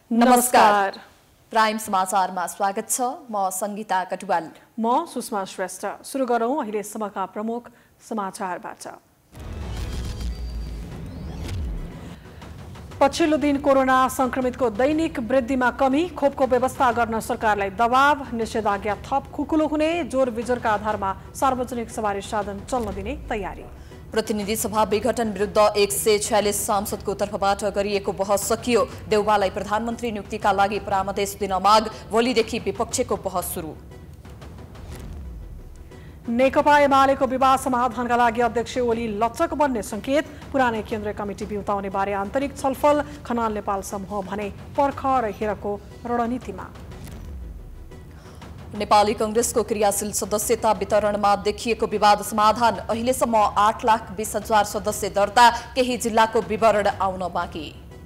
नमस्कार। प्राइम समाचारमा स्वागत छ। म संगीता कटुवाल। म सुषमा श्रेष्ठ। सुरु गरौं अहिलेसम्मका प्रमुख समाचारबाट। पछिल्लो दिन कोरोना संक्रमितको दैनिक वृद्धिमा कमी, खोपको व्यवस्था गर्न सरकारलाई दबाव, निषेधाज्ञा थप खुकुलो हुने, जोर बिजोरका आधारमा सार्वजनिक सवारी साधन चल्न दिने तयारी। प्रतिनिधि सभा विघटन विरुद्ध 146 सांसदको तर्फबाट गरिएको बहस सकियो। देउवालाई प्रधानमन्त्री नियुक्तिका लागि परामर्श दिन माग, भोलिदेखि विपक्षको बहस सुरु। नेकपा एमालेको विवाद समाधानका लागि अध्यक्ष ओली लचक बन्ने संकेत, पुरानै केन्द्रीय कमिटी बिउताउने बारे आन्तरिक छलफल, खनाल नेपाल समूह भने पर्ख र हेरको रणनीतिमा। नेपाली कांग्रेसको क्रियाशील सदस्यता वितरणमा देखिएको विवाद समाधान, अहिलेसम्म 8,20,000 सदस्य दर्ता, केही जिल्लाको विवरण आउन बाँकी।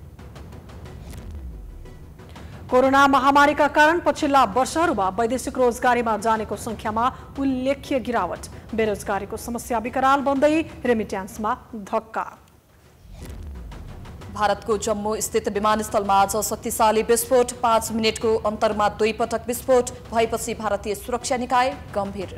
कोरोना महामारीका कारण पछिल्ला वर्षहरूमा वैदेशिक रोजगारीमा जानेको संख्यामा उल्लेख्य गिरावट, बेरोजगारीको समस्या विकराल बन्दै रेमिट्यान्समा धक्का। भारतको जम्मू स्थित विमानस्थलमा आज शक्तिशाली विस्फोट, 5 मिनेटको अन्तरमा 2 पटक विस्फोट भएपछि भारतीय सुरक्षा निकाय गम्भीर।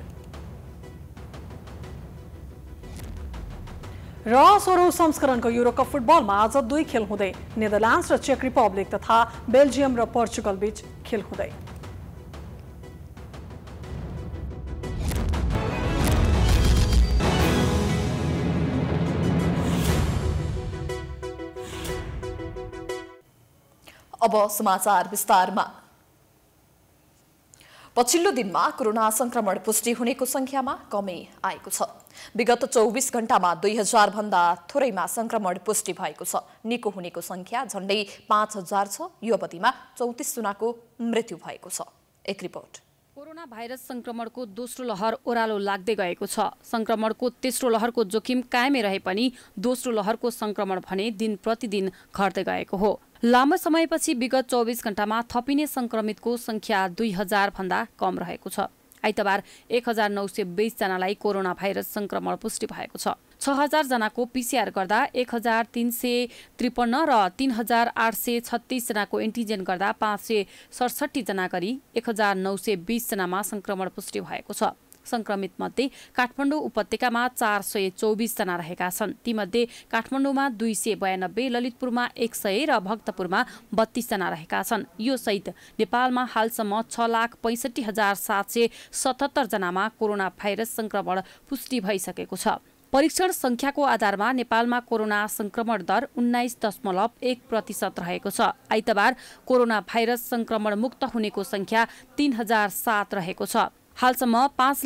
र 16औं संस्करणको युरोकप फुटबलमा आज 2 खेल हुँदै, नेदरल्यान्ड्स र चेक रिपब्लिक तथा बेल्जियम र पोर्चुगल बीच खेल हुँदै। अब समाचार विस्तारमा। पछिल्लो दिनमा कोरोना संक्रमण पुष्टि हुनेको संख्यामा कमी आएको छ। विगत 24 घण्टामा 2000 भन्दा थोरैमा संक्रमण पुष्टि भएको छ। निको हुनेको संख्या झण्डै 5000 छ। यो अवधिमा 34 जनाको मृत्यु भएको छ। एक रिपोर्ट। कोरोना भाइरस संक्रमणको दोस्रो लहर ओह्रालो लाग्दै गएको छ। संक्रमणको तेस्रो लहरको जोखिम कायमै रहे पनि दोस्रो लहरको संक्रमण भने दिन प्रतिदिन घट्दै गएको हो। लामो समयपछि विगत 24 घण्टामा थपिने संक्रमितको संख्या 2000 भन्दा कम रहेको छ। आइतबार 1920 जनालाई कोरोना भाइरस संक्रमण पुष्टि भएको छ। 6000 जनाको पीसीआर गर्दा 1353 र 3836 जनाको एन्टिजेन गर्दा 567 जना गरी 1920 जनामा संक्रमण पुष्टि भएको छ। संक्रमित मध्ये काठमाडौँ उपत्यकामा 424 जना रहेका छन्। तीमध्ये काठमाडौँमा 292, ललितपुरमा 100 र भक्तपुरमा 32 जना रहेका छन्। यो सहित नेपालमा हालसम्म 6,65,777 जनामा कोरोना भाइरस संक्रमण पुष्टि भइसकेको छ। परीक्षण संख्याको आधारमा नेपालमा कोरोना संक्रमण दर 19.1% रहेको छ। आइतबार कोरोना भाइरस संक्रमण मुक्त हुनेको संख्या 3007 रहेको छ। हालसम्म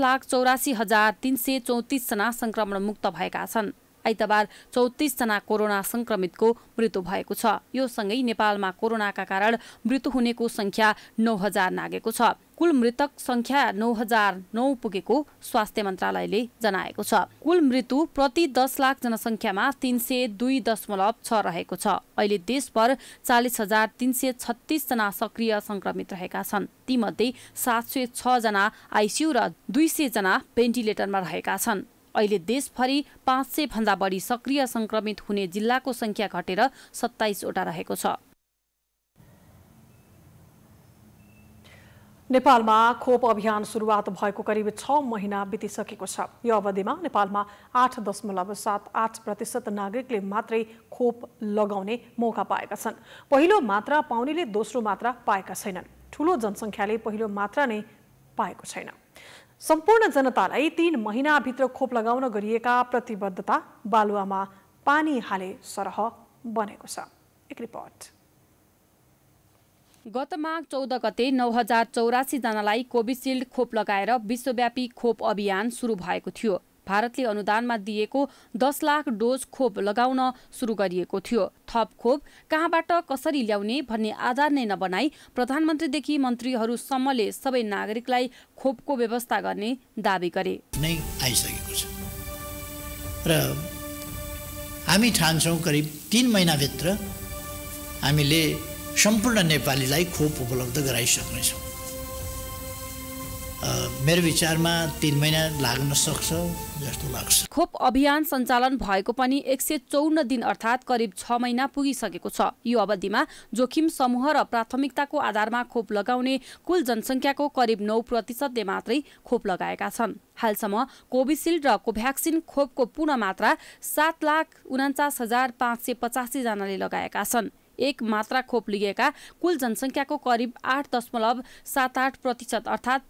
5,84,334 जना संक्रमण मुक्त भएका छन्। आइतबार 34 जना कोरोना संक्रमितको मृत्यु भएको छ। यो सँगै नेपालमा कोरोनाका कारण मृत्यु हुनेको संख्या 9000 नागेको छ। कुल मृतक संख्या 9009 पुगेको स्वास्थ्य मन्त्रालयले जनाएको छ। कुल मृत्यु प्रति 10 लाख जनसङ्ख्यामा 302.6 रहेको छ। अहिले देशभर 40,336 जना सक्रिय संक्रमित रहेका छन्। तीमध्ये 706 जना आइसियु र 200 जना भेन्टिलेटरमा रहेका छन्। अहिले देशभरि 500 भन्दा बढी सक्रिय संक्रमित हुने जिल्लाको संख्या घटेर 27 वटा रहेको छ। नेपालमा खोप अभियान सुरुवात भएको करिब 6 महिना बितिसकेको छ। यो अवधिमा नेपालमा 8.78% नागरिकले मात्रै खोप लगाउने मौका पाएका छन्। पहिलो मात्रा पाउनेले दोस्रो मात्रा पाएका छैनन्। ठूलो जनसङ्ख्याले पहिलो मात्रा नै पाएको छैन। सम्पूर्ण जनतालाई 3 महिनाभित्र खोप लगाउन गरिएका प्रतिबद्धता बालुवामा पानी हाले सरह बनेको छ। एक रिपोर्ट। गत माघ 14 गते 9084 जनालाई कोभिसिल्ड खोप लगाएर विश्वव्यापी खोप अभियान सुरु भएको थियो। भारतले अनुदानमा दिएको 10 लाख डोज खोप लगाउन सुरु गरिएको थियो। थप खोप कहाँबाट कसरी ल्याउने भन्ने आधार नै नबनाई प्रधानमन्त्रीदेखि मन्त्रीहरूसम्मले सबै नागरिकलाई खोपको व्यवस्था गर्ने दाबी गरे। नै आइसकेको छ र हामी ठान्छौँ करिब 3 महिनाभित्र हामीले सम्पूर्ण नेपालीलाई खोप उपलब्ध गराइसक्नेछौँ। मेरो विचारमा 3 महिना लाग्न सक्छ जस्तो लाग्छ। खोप अभियान सञ्चालन भएको पनि 154 दिन अर्थात् करिब 6 महिना पुगिसकेको छ। यो अवधिमा जोखिम समूह र प्राथमिकताको आधारमा खोप लगाउने कुल जनसङ्ख्याको करिब 9%ले मात्रै खोप लगाएका छन्। हालसम्म कोभिसिल्ड र कोभ्याक्सिन खोपको पूर्ण मात्रा 7,49,585 जनाले लगाएका छन्। एक मात्रा खोप लिएका कुल जनसङ्ख्याको करिब 8.78% अर्थात्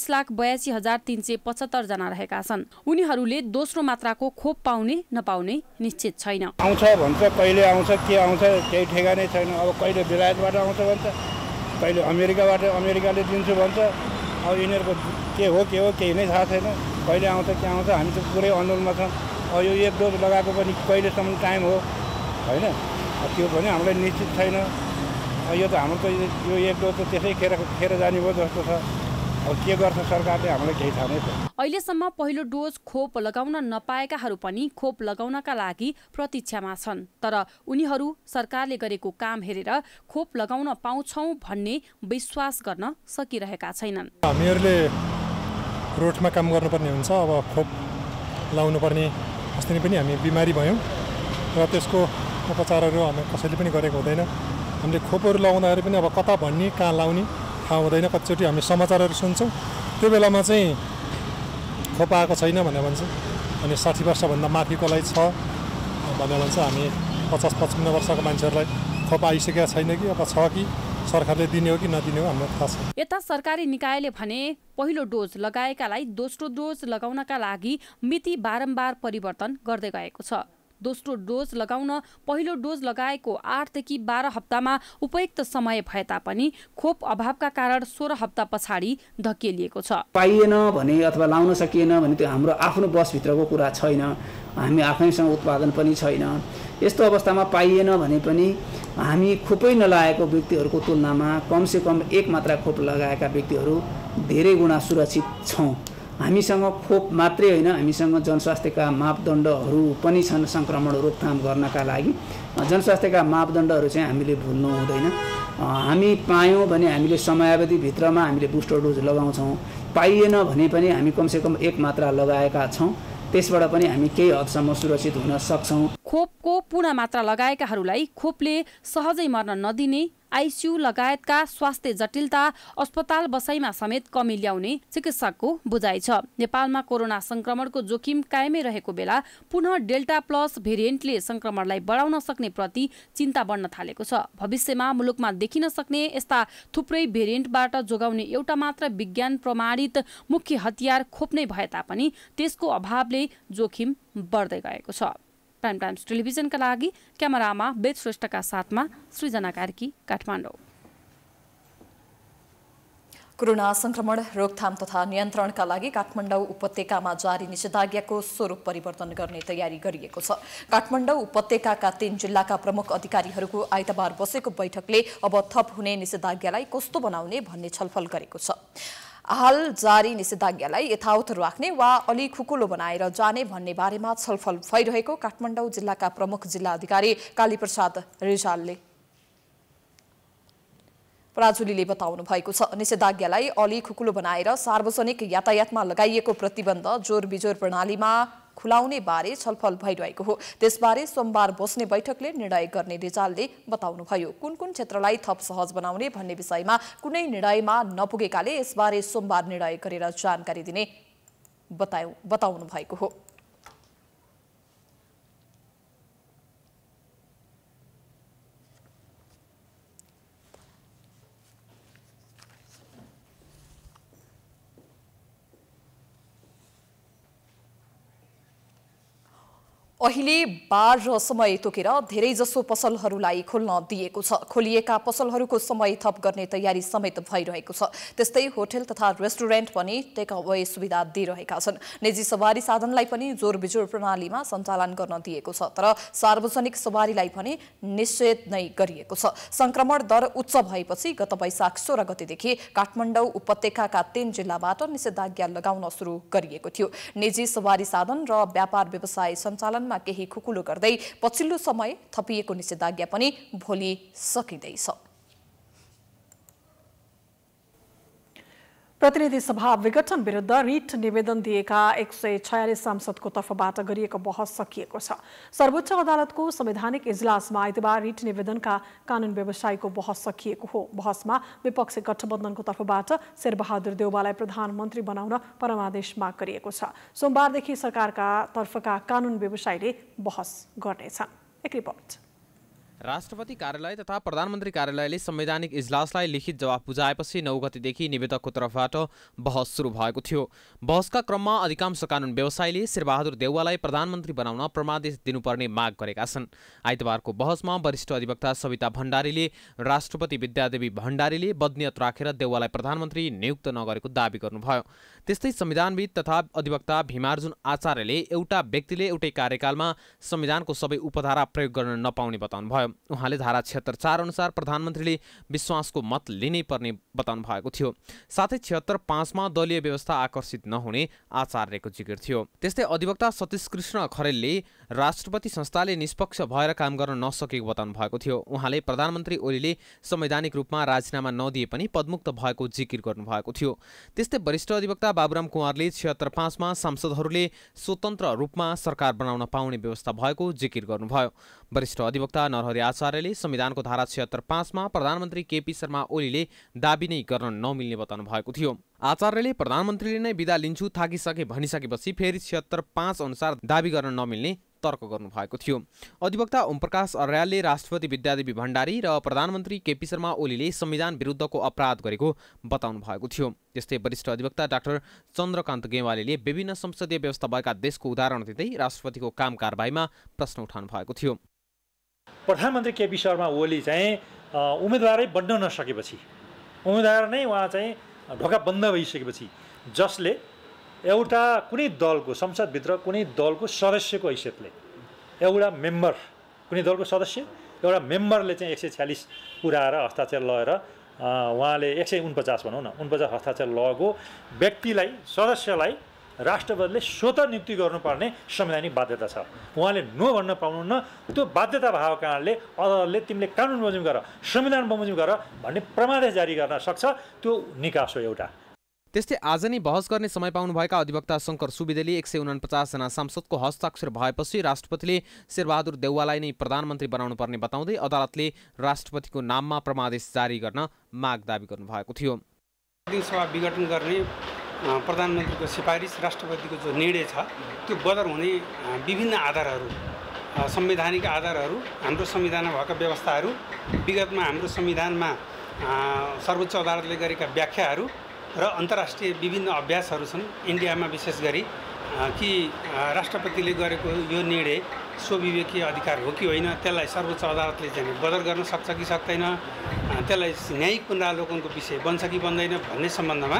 25,82,375 जना रहेका छन्। उनीहरूले दोस्रो मात्राको खोप पाउने नपाउने निश्चित छैन। आउँछ भन्छ, कहिले आउँछ के आउँछ केही ठेगानै छैन। अब कहिले बेलायतबाट आउँछ भन्छ, कहिले अमेरिकाले दिन्छु भन्छ। अब यिनीहरूको के हो केही नै थाहा छैन। कहिले आउँछ के आउँछ, हामी त पुरै अन्लोलमा छौँ। अब यो 1 डोज लगाएको पनि कहिलेसम्म टाइम हो होइन, त्यो पनि हामीलाई निश्चित छैन। यो त हाम्रो त यो 1 डोज त त्यसै खेर जाने भयो जस्तो छ। अब के गर्छ सरकारले, हामीलाई केही थाहा नै छैन। अहिलेसम्म पहिलो डोज खोप लगाउन नपाएकाहरू पनि खोप लगाउनका लागि प्रतीक्षामा छन्। तर उनीहरू सरकारले गरेको काम हेरेर खोप लगाउन पाउँछौँ भन्ने विश्वास गर्न सकिरहेका छैनन्। हामीहरूले रोडमा काम गर्नुपर्ने हुन्छ। अब खोप लाउनु पर्ने अस्ति नै पनि हामी बिमारी भयौँ र त्यसको उपचारहरू हामी कसैले पनि गरेको हुँदैन। हामीले खोपहरू लगाउँदाखेरि पनि अब कता भन्ने कहाँ लाउने थाहा हुँदैन। कतिचोटि हामी समाचारहरू सुन्छौँ, त्यो बेलामा चाहिँ खोप आएको छैन भनेर भन्छ। अनि 60 वर्षभन्दा माथिकोलाई छ भनेर भन्छ। हामी 50-55 वर्षको मान्छेहरूलाई खोप आइसकेका छैन कि अब छ कि सरकारले दिने हो कि नदिने हो हामीलाई थाहा छ। यता सरकारी निकायले भने पहिलो डोज लगाएकालाई दोस्रो डोज लगाउनका लागि मिति बारम्बार परिवर्तन गर्दै गएको छ। दोस्रो डोज लगाउन पहिलो डोज लगाएको 8 देखि 12 हप्तामा उपयुक्त समय भए तापनि खोप अभावका कारण 16 हप्ता पछाडि धकेलिएको छ। पाइएन भने अथवा लाउन सकिएन भने त्यो हाम्रो आफ्नो बसभित्रको कुरा छैन। हामी आफैसँग उत्पादन पनि छैन। यस्तो अवस्थामा पाइएन भने पनि हामी खोपै नलागेको व्यक्तिहरूको तुलनामा कमसेकम 1 मात्रा खोप लगाएका व्यक्तिहरू धेरै गुणा सुरक्षित छौँ। हामीसँग खोप मात्रै होइन, हामीसँग जनस्वास्थ्यका मापदण्डहरू पनि छन्। सङ्क्रमण रोकथाम गर्नका लागि जनस्वास्थ्यका मापदण्डहरू चाहिँ हामीले भुल्नु हुँदैन। हामी पायौँ भने हामीले समयावधिभित्रमा हामीले बुस्टर डोज लगाउँछौँ। पाइएन भने पनि हामी कमसेकम 1 मात्रा लगाएका छौँ। त्यसबाट पनि हामी केही हदसम्म सुरक्षित हुन सक्छौँ। खोपको पूर्ण मात्रा लगाएकाहरूलाई खोपले सहजै मर्न नदिने, आइसियु लगायतका स्वास्थ्य जटिलता, अस्पताल बसाइमा समेत कमी ल्याउने चिकित्सकको बुझाइ छ। नेपालमा कोरोना संक्रमणको जोखिम कायमै रहेको बेला पुनः डेल्टा प्लस भेरिएन्टले संक्रमणलाई बढाउन सक्ने प्रति चिन्ता बढ्न थालेको छ। भविष्यमा मुलुकमा देखिन सक्ने यस्ता थुप्रै भेरिएन्टबाट जोगाउने एउटा मात्र विज्ञान प्रमाणित मुख्य हतियार खोप नै भए तापनि त्यसको अभावले जोखिम बढ्दै गएको छ। प्राइम टाइम्स टेलिभिजनका लागि क्यामेरामा वेद श्रेष्ठका साथमा सृजना कार्की, काठमाडौँ। कोरोना संक्रमण रोकथाम तथा नियन्त्रणका लागि काठमाडौँ उपत्यकामा जारी निषेधाज्ञाको स्वरूप परिवर्तन गर्ने तयारी गरिएको छ। काठमाडौँ उपत्यकाका 3 जिल्लाका प्रमुख अधिकारीहरूको आइतबार बसेको बैठकले अब थप हुने निषेधाज्ञालाई कस्तो बनाउने भन्ने छलफल गरेको छ। हाल जारी निषेधाज्ञालाई यथावत राख्ने वा अलि खुकुलो बनाएर जाने भन्ने बारेमा छलफल भइरहेको काठमाडौँ जिल्लाका प्रमुख जिल्ला अधिकारी कालीप्रसाद रिजालले पराजुलीले बताउनु भएको छ। निषेधाज्ञालाई अलि खुकुलो बनाएर सार्वजनिक यातायातमा लगाइएको प्रतिबन्ध जोर बिजोर प्रणालीमा खुलाउने बारे छलफल भइरहेको हो। त्यसबारे सोमबार बस्ने बैठकले निर्णय गर्ने रिजालले बताउनुभयो। कुन कुन क्षेत्रलाई थप सहज बनाउने भन्ने विषयमा कुनै निर्णयमा नपुगेकाले यसबारे सोमबार निर्णय गरेर जानकारी दिने बताउनु भएको हो। अहिले बार र समय तोकेर धेरैजसो पसलहरूलाई खोल्न दिएको छ। खोलिएका पसलहरूको समय थप गर्ने तयारी समेत भइरहेको छ। त्यस्तै होटल तथा रेस्टुरेन्ट पनि टेक अवे सुविधा दिइरहेका छन्। निजी सवारी साधनलाई पनि जोर बिजोर प्रणालीमा सञ्चालन गर्न दिएको छ। तर सार्वजनिक सवारीलाई पनि निषेध नै गरिएको छ। संक्रमण दर उच्च भएपछि गत वैशाख 16 गतेदेखि काठमाडौँ उपत्यकाका 3 जिल्लाबाट निषेधाज्ञा लगाउन सुरु गरिएको थियो। निजी सवारी साधन र व्यापार व्यवसाय सञ्चालनमा केही खुकुलो गर्दै पछिल्लो समय थपिएको निषेधाज्ञा पनि भोलि सकिँदैछ। प्रतिनिधि सभा विघटन विरुद्ध रिट निवेदन दिएका 146 सांसदको तर्फबाट गरिएको बहस सकिएको छ। सर्वोच्च अदालतको संवैधानिक इजलासमा आइतबार रिट निवेदनका कानून व्यवसायको बहस सकिएको हो। बहसमा विपक्षी गठबन्धनको तर्फबाट शेरबहादुर देउवालाई प्रधानमन्त्री बनाउन परमादेश माग गरिएको छ। सोमबारदेखि सरकारका तर्फका कानून व्यवसायले बहस गर्नेछन्। एक रिपोर्ट। राष्ट्रपति कार्यालय तथा प्रधानमन्त्री कार्यालयले संवैधानिक इजलासलाई लिखित जवाफ बुझाएपछि 9 गतेदेखि निवेदकको तर्फबाट बहस सुरु भएको थियो। बहसका क्रममा अधिकांश कानून व्यवसायीले शेरबहादुर देउवालाई प्रधानमन्त्री बनाउन परमादेश दिनुपर्ने माग गरेका छन्। आइतबारको बहसमा वरिष्ठ अधिवक्ता सविता भण्डारीले राष्ट्रपति विद्यादेवी भण्डारीले बदनियत राखेर देउवालाई प्रधानमन्त्री नियुक्त नगरेको दाबी गर्नुभयो। त्यस्तै संविधानविद तथा अधिवक्ता भीमार्जुन आचार्यले एउटा व्यक्तिले एउटै कार्यकालमा संविधानको सबै उपधारा प्रयोग गर्न नपाउने बताउनुभयो। उहाँले धारा 76(4) अनुसार प्रधानमन्त्रीले विश्वासको मत लिनै पर्ने बताउनु भएको थियो। साथै 76(5) मा दलीय व्यवस्था आकर्षित नहुने आचार्यको जिकिर थियो। त्यस्तै अधिवक्ता सतीश कृष्ण खरेलले राष्ट्रपति संस्थाले निष्पक्ष भएर काम गर्न नसकेको बताउनु भएको थियो। उहाँले प्रधानमन्त्री ओलीले संवैधानिक रूपमा राजीनामा नदिए पनि पदमुक्त भएको जिकिर गर्नुभएको थियो। त्यस्तै वरिष्ठ अधिवक्ता बाबुराम कुँवरले 76(5) मा सांसदहरूले स्वतन्त्र रूपमा सरकार बनाउन पाउने व्यवस्था भएको जिकिर गर्नुभयो। वरिष्ठ अधिवक्ता नरहरि आचार्यले संविधानको धारा 76(5) मा प्रधानमन्त्री केपी शर्मा ओलीले दाबी नै गर्न नमिल्ने बताउनु भएको थियो। आचार्यले प्रधानमन्त्रीले नै बिदा लिन्छु थाकिसके भनिसकेपछि फेरि 76(5) अनुसार दाबी गर्न नमिल्ने तर्क गर्नुभएको थियो। अधिवक्ता ओमप्रकाश अर्यालले राष्ट्रपति विद्यादेवी भण्डारी र प्रधानमन्त्री केपी शर्मा ओलीले संविधान विरुद्धको अपराध गरेको बताउनु भएको थियो। त्यस्तै वरिष्ठ अधिवक्ता डाक्टर चन्द्रकान्त गेवालीले विभिन्न संसदीय व्यवस्था भएका देशको उदाहरण दिँदै राष्ट्रपतिको काम कारबाहीमा प्रश्न उठाउनु भएको थियो। प्रधानमन्त्री केपी शर्मा ओली चाहिँ उम्मेदवारै बन्न नसकेपछि, उम्मेदवार नै उहाँ चाहिँ ढोका बन्द भइसकेपछि, जसले एउटा कुनै दलको संसदभित्र कुनै दलको सदस्यको हैसियतले एउटा मेम्बर, कुनै दलको सदस्य एउटा मेम्बरले चाहिँ 146 पुऱ्याएर हस्ताक्षर लगाएर उहाँले 149 भनौँ न 49 हस्ताक्षर लगाएको व्यक्तिलाई, सदस्यलाई राष्ट्रपतिले स्वतः नियुक्ति गर्नुपर्ने संवैधानिक बाध्यता छ। उहाँले नो भन्न पाउनुहुन्न। त्यो बाध्यता भएको कारणले अदालतले तिमीले कानुन बमोजिम गर, संविधान बमोजिम गर भन्ने प्रमादेश जारी गर्न सक्छ। त्यो निकास हो एउटा। त्यस्तै आज नै बहस गर्ने समय पाउनुभएका अधिवक्ता शङ्कर सुवेदीले 149 जना सांसदको हस्ताक्षर भएपछि राष्ट्रपतिले शेरबहादुर देउवालाई नै प्रधानमन्त्री बनाउनु पर्ने बताउँदै अदालतले राष्ट्रपतिको नाममा प्रमादेश जारी गर्न माग दाबी गर्नुभएको थियो। सभा विघटन गर्ने प्रधानमन्त्रीको सिफारिस, राष्ट्रपतिको जो निर्णय छ त्यो बदर हुने विभिन्न आधारहरू, संवैधानिक आधारहरू, हाम्रो संविधानमा भएका व्यवस्थाहरू, विगतमा हाम्रो संविधानमा सर्वोच्च अदालतले गरेका व्याख्याहरू र अन्तर्राष्ट्रिय विभिन्न अभ्यासहरू छन्। इन्डियामा विशेष गरी कि राष्ट्रपतिले गरेको यो निर्णय स्वविवेकीय अधिकार हो कि होइन, त्यसलाई सर्वोच्च अदालतले चाहिँ बदर गर्न सक्छ कि सक्दैन, त्यसलाई न्यायिक पुनरावलोकनको विषय बन्छ कि बन्दैन भन्ने सम्बन्धमा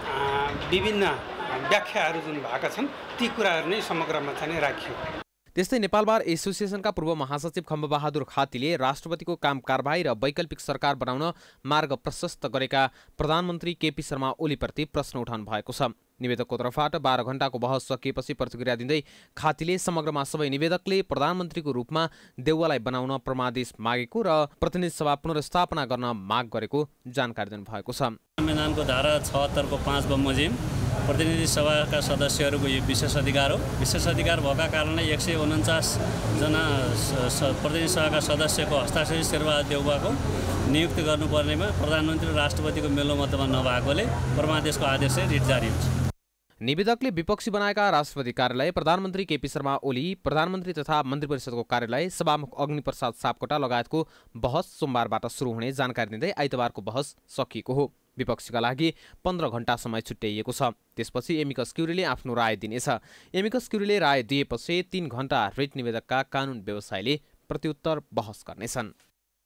विभिन्न व्याख्याहरू जुन भएका छन् ती कुराहरू नै समग्रमा चाहिँ राखियो। त्यस्तै नेपाल बार एसोसिएसनका पूर्व महासचिव खम्बबहादुर खातीले राष्ट्रपतिको काम कारबाही र वैकल्पिक सरकार बनाउन मार्ग प्रशस्त गरेका प्रधानमन्त्री केपी शर्मा ओलीप्रति प्रश्न उठाउनु भएको छ। निवेदकको तर्फबाट 12 घण्टाको बहस सकिएपछि प्रतिक्रिया दिँदै खातीले समग्रमा सबै निवेदकले प्रधानमन्त्रीको रूपमा देउवालाई बनाउन परमादेश मागेको र प्रतिनिधि सभा पुनर्स्थापना गर्न माग गरेको जानकारी दिनुभएको छ। संविधानको धारा 76 को 5 बमोजिम प्रतिनिधि सभाका सदस्यहरूको यो विशेष अधिकार हो। विशेष अधिकार भएका कारणले 149 जना प्रतिनिधि सभाका सदस्यको हस्ताक्षर शेरबहादुर देउवाको नियुक्ति गर्नुपर्नेमा प्रधानमन्त्री र राष्ट्रपतिको मेलोमतमा नभएकोले परमादेशको आदेश रिट जारी हुन्छ। निवेदकले विपक्षी बनाएका राष्ट्रपति कार्यालय, प्रधानमन्त्री केपी शर्मा ओली, प्रधानमन्त्री तथा मन्त्री परिषदको कार्यालय, सभामुख अग्निप्रसाद सापकोटा लगायतको बहस सोमबारबाट सुरु हुने जानकारी दिँदै आइतबारको बहस सकिएको हो। विपक्षीका लागि 15 घण्टा समय छुट्याइएको छ। त्यसपछि एमिकस क्युरीले आफ्नो राय दिनेछ। एमिकस क्युरीले राय दिएपछि 3 घण्टा रिट निवेदकका कानुन व्यवसायले प्रत्युत्तर बहस गर्नेछन्।